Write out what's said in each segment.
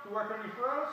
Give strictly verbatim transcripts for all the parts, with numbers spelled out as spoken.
to work on your throws.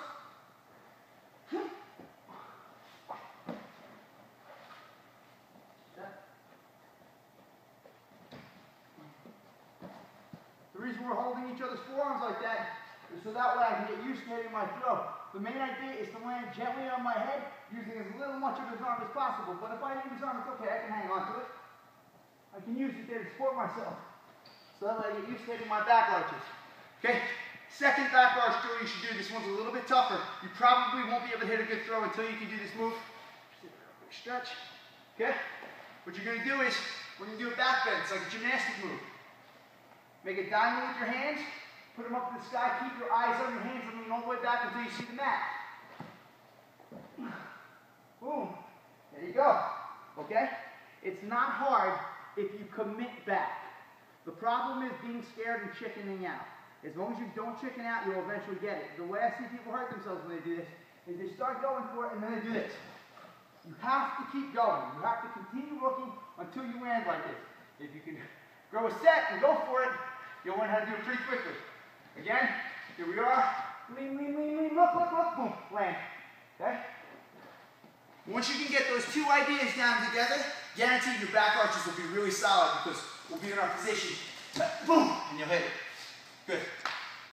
The reason we're holding each other's forearms like that is so that way I can get used to hitting my throw. The main idea is to land gently on my head, using as little much of his arm as possible. But if I need his arm, it's okay, I can hang on to it. I can use it there to support myself. So that way I get used to hitting my back arches. Okay? Second back arch drill you should do. This one's a little bit tougher. You probably won't be able to hit a good throw until you can do this move. Just a quick stretch. Okay? What you're going to do is, we're going to do a back bend. It's like a gymnastic move. Make a diamond with your hands. Put them up to the sky. Keep your eyes on your hands and lean all the way back until you see the mat. Boom. There you go. Okay? It's not hard if you commit back. The problem is being scared and chickening out. As long as you don't chicken out, you'll eventually get it. The way I see people hurt themselves when they do this is they start going for it and then they do this. You have to keep going. You have to continue looking until you land like this. If you can grow a set and go for it, you'll learn how to do it pretty quickly. Again, here we are. Lean, lean, lean, lean. Look, look, look. Boom. Land. Okay? Once you can get those two ideas down together, guaranteed your back arches will be really solid because we'll be in our position. Boom. And you'll hit it. Good.